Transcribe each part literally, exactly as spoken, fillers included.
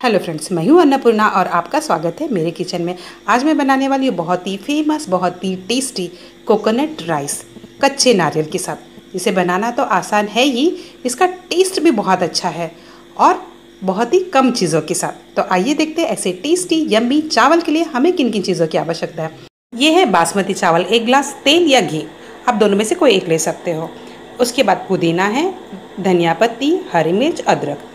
Hello friends, मैं हूँ अन्नपूर्णा और आपका स्वागत है मेरे किचन में। आज मैं बनाने वाली हूँ बहुत ही फेमस, बहुत ही टेस्टी कोकोनट राइस कच्चे नारियल के साथ। इसे बनाना तो आसान है ही, इसका टेस्ट भी बहुत अच्छा है और बहुत ही कम चीज़ों के साथ। तो आइए देखते हैं ऐसे टेस्टी यम्मी चावल के लिए हमें किन किन चीज़ों की आवश्यकता है। ये है बासमती चावल, एक गिलास तेल या घी, आप दोनों में से कोई एक ले सकते हो। उसके बाद पुदीना है, धनिया पत्ती, हरी मिर्च, अदरक,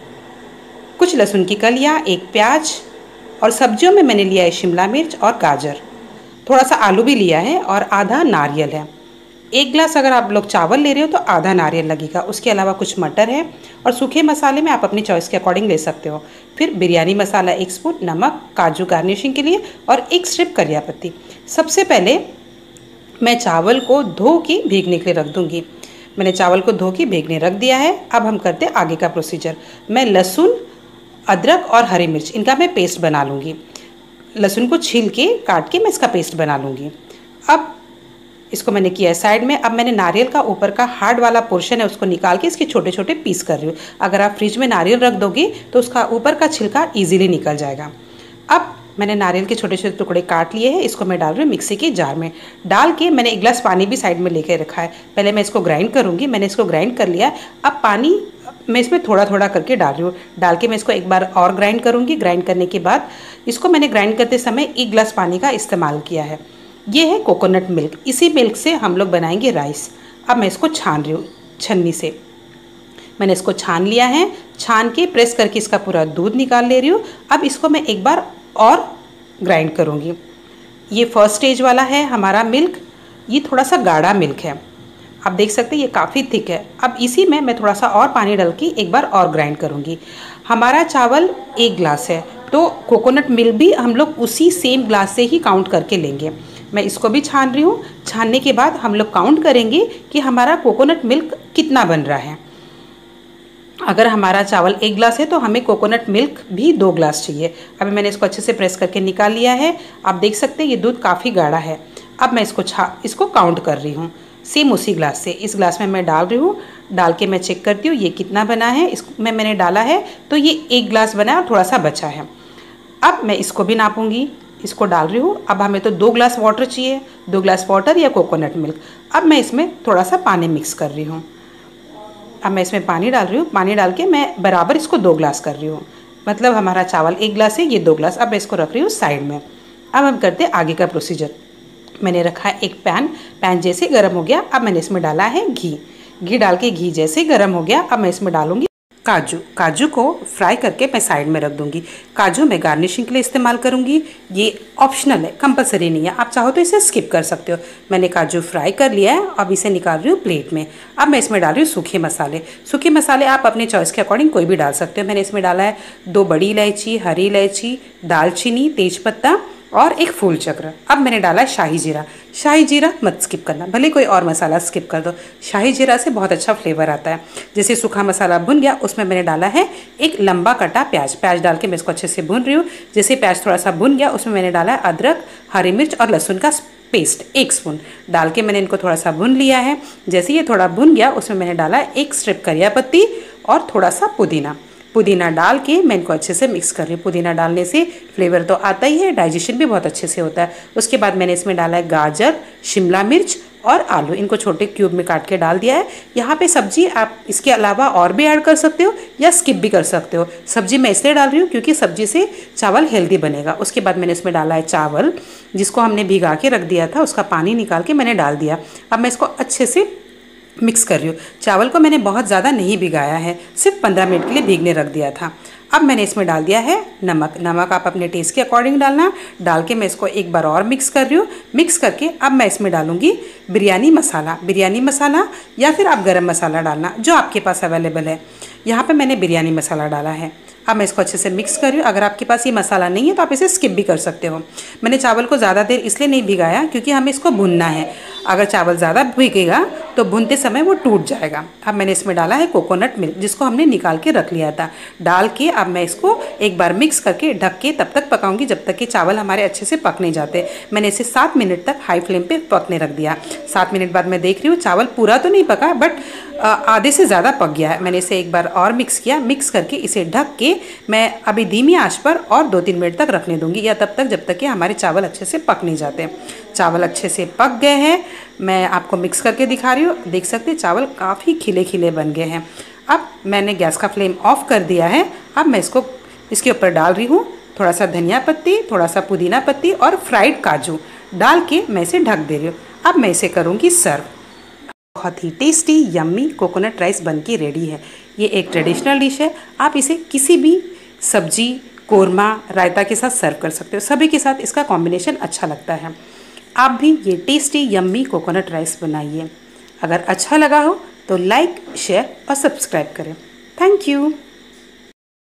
कुछ लहसुन की कलियाँ, एक प्याज और सब्जियों में मैंने लिया है शिमला मिर्च और गाजर, थोड़ा सा आलू भी लिया है और आधा नारियल है। एक गिलास अगर आप लोग चावल ले रहे हो तो आधा नारियल लगेगा। उसके अलावा कुछ मटर है और सूखे मसाले में आप अपनी चॉइस के अकॉर्डिंग ले सकते हो। फिर बिरयानी मसाला एक स्पून, नमक, काजू गार्निशिंग के लिए और एक स्ट्रिप करिया पत्ती। सबसे पहले मैं चावल को धो के भीगने के लिए रख दूँगी। मैंने चावल को धो के भीगने रख दिया है। अब हम करते हैं आगे का प्रोसीजर। मैं लहसुन, अदरक और हरी मिर्च इनका मैं पेस्ट बना लूँगी। लहसुन को छील के काट के मैं इसका पेस्ट बना लूँगी। अब इसको मैंने किया है साइड में। अब मैंने नारियल का ऊपर का हार्ड वाला पोर्शन है उसको निकाल के इसके छोटे छोटे पीस कर रही हूँ। अगर आप फ्रिज में नारियल रख दोगे तो उसका ऊपर का छिलका ईजिली निकल जाएगा। अब मैंने नारियल के छोटे छोटे टुकड़े काट लिए हैं, इसको मैं डाल रही हूँ मिक्सी के जार में। डाल के मैंने एक गिलास पानी भी साइड में लेके रखा है। पहले मैं इसको ग्राइंड करूँगी। मैंने इसको ग्राइंड कर लिया। अब पानी मैं इसमें थोड़ा थोड़ा करके डाल रही हूँ। डाल के मैं इसको एक बार और ग्राइंड करूँगी। ग्राइंड करने के बाद इसको मैंने ग्राइंड करते समय एक गिलास पानी का इस्तेमाल किया है। ये है कोकोनट मिल्क, इसी मिल्क से हम लोग बनाएंगे राइस। अब मैं इसको छान रही हूँ छन्नी से। मैंने इसको छान लिया है। छान के प्रेस करके इसका पूरा दूध निकाल ले रही हूँ। अब इसको मैं एक बार और ग्राइंड करूँगी। ये फर्स्ट स्टेज वाला है हमारा मिल्क। ये थोड़ा सा गाढ़ा मिल्क है, आप देख सकते हैं ये काफ़ी थिक है। अब इसी में मैं थोड़ा सा और पानी डाल के एक बार और ग्राइंड करूँगी। हमारा चावल एक गिलास है तो कोकोनट मिल्क भी हम लोग उसी सेम ग्लास से ही काउंट करके लेंगे। मैं इसको भी छान रही हूँ। छानने के बाद हम लोग काउंट करेंगे कि हमारा कोकोनट मिल्क कितना बन रहा है। अगर हमारा चावल एक गिलास है तो हमें कोकोनट मिल्क भी दो गिलास चाहिए। अभी मैंने इसको अच्छे से प्रेस करके निकाल लिया है। आप देख सकते हैं ये दूध काफ़ी गाढ़ा है। अब मैं इसको छा इसको काउंट कर रही हूँ सेम उसी ग्लास से। इस ग्लास में मैं डाल रही हूँ। डाल के मैं चेक करती हूँ ये कितना बना है। इसमें मैंने डाला है तो ये एक गिलास बना है और थोड़ा सा बचा है। अब मैं इसको भी नापूंगी। इसको डाल रही हूँ। अब हमें तो दो ग्लास वाटर चाहिए, दो ग्लास वाटर या कोकोनट मिल्क। अब मैं इसमें थोड़ा सा पानी मिक्स कर रही हूँ। अब मैं इसमें पानी डाल रही हूँ। पानी डाल के मैं बराबर इसको दो ग्लास कर रही हूँ। मतलब हमारा चावल एक गिलास है, ये दो ग्लास। अब मैं इसको रख रही हूँ साइड में। अब हम करते हैं आगे का प्रोसीजर। मैंने रखा है एक पैन। पैन जैसे गर्म हो गया अब मैंने इसमें डाला है घी। घी डाल के घी जैसे गर्म हो गया अब मैं इसमें डालूंगी काजू। काजू को फ्राई करके मैं साइड में रख दूंगी। काजू मैं गार्निशिंग के लिए इस्तेमाल करूंगी। ये ऑप्शनल है, कंपलसरी नहीं है, आप चाहो तो इसे स्किप कर सकते हो। मैंने काजू फ्राई कर लिया है। अब इसे निकाल रही हूँ प्लेट में। अब मैं इसमें डाल रही हूँ सूखे मसाले। सूखे मसाले आप अपने चॉइस के अकॉर्डिंग कोई भी डाल सकते हो। मैंने इसमें डाला है दो बड़ी इलायची, हरी इलायची, दालचीनी, तेजपत्ता और एक फूल चक्र। अब मैंने डाला है शाही जीरा। शाही जीरा मत स्किप करना, भले कोई और मसाला स्किप कर दो। शाही जीरा से बहुत अच्छा फ्लेवर आता है। जैसे सूखा मसाला भुन गया उसमें मैंने डाला है एक लंबा कटा प्याज। प्याज डाल के मैं इसको अच्छे से भून रही हूँ। जैसे प्याज थोड़ा सा भुन गया उसमें मैंने डाला है अदरक, हरी मिर्च और लहसुन का पेस्ट एक स्पून डाल के मैंने इनको थोड़ा सा भून लिया है। जैसे ये थोड़ा भुन गया उसमें मैंने डाला है एक स्ट्रिप करिया पत्ती और थोड़ा सा पुदीना। पुदीना डाल के मैं इनको अच्छे से मिक्स कर रही हूँ। पुदीना डालने से फ्लेवर तो आता ही है, डाइजेशन भी बहुत अच्छे से होता है। उसके बाद मैंने इसमें डाला है गाजर, शिमला मिर्च और आलू। इनको छोटे क्यूब में काट के डाल दिया है। यहाँ पे सब्जी आप इसके अलावा और भी ऐड कर सकते हो या स्किप भी कर सकते हो। सब्जी मैं इसलिए डाल रही हूँ क्योंकि सब्जी से चावल हेल्दी बनेगा। उसके बाद मैंने इसमें डाला है चावल जिसको हमने भिगा के रख दिया था, उसका पानी निकाल के मैंने डाल दिया। अब मैं इसको अच्छे से मिक्स कर रही हूँ। चावल को मैंने बहुत ज़्यादा नहीं भिगाया है, सिर्फ पंद्रह मिनट के लिए भीगने रख दिया था। अब मैंने इसमें डाल दिया है नमक। नमक आप अपने टेस्ट के अकॉर्डिंग डालना। डाल के मैं इसको एक बार और मिक्स कर रही हूँ। मिक्स करके अब मैं इसमें डालूंगी बिरयानी मसाला। बिरयानी मसाला या फिर आप गरम मसाला डालना जो आपके पास अवेलेबल है। यहाँ पे मैंने बिरयानी मसाला डाला है। अब मैं इसको अच्छे से मिक्स कर रही हूँ। अगर आपके पास ये मसाला नहीं है तो आप इसे स्किप भी कर सकते हो। मैंने चावल को ज़्यादा देर इसलिए नहीं भिगाया क्योंकि हमें इसको भुनना है। अगर चावल ज़्यादा भीगेगा तो भुनते समय वो टूट जाएगा। अब मैंने इसमें डाला है कोकोनट मिल्क जिसको हमने निकाल के रख लिया था। डाल के अब मैं इसको एक बार मिक्स करके ढक के तब तक पकाऊंगी जब तक कि चावल हमारे अच्छे से पक नहीं जाते। मैंने इसे सात मिनट तक हाई फ्लेम पे पकने रख दिया। सात मिनट बाद मैं देख रही हूँ चावल पूरा तो नहीं पका, बट आधे से ज़्यादा पक गया है। मैंने इसे एक बार और मिक्स किया। मिक्स करके इसे ढक के मैं अभी धीमी आंच पर और दो तीन मिनट तक रखने दूंगी, या तब तक जब तक कि हमारे चावल अच्छे से पक नहीं जाते। चावल अच्छे से पक गए हैं, मैं आपको मिक्स करके दिखा रही हूँ। देख सकते हैं चावल काफ़ी खिले खिले बन गए हैं। अब मैंने गैस का फ्लेम ऑफ कर दिया है। अब मैं इसको इसके ऊपर डाल रही हूँ थोड़ा सा धनिया पत्ती, थोड़ा सा पुदीना पत्ती और फ्राइड काजू डाल के मैं इसे ढक दे रही हूँ। अब मैं इसे करूँगी सर्व। बहुत ही टेस्टी यम्मी कोकोनट राइस बनके रेडी है। ये एक ट्रेडिशनल डिश है। आप इसे किसी भी सब्जी, कोरमा, रायता के साथ सर्व कर सकते हो। सभी के साथ इसका कॉम्बिनेशन अच्छा लगता है। आप भी ये टेस्टी यम्मी कोकोनट राइस बनाइए। अगर अच्छा लगा हो तो लाइक, शेयर और सब्सक्राइब करें। Thank you.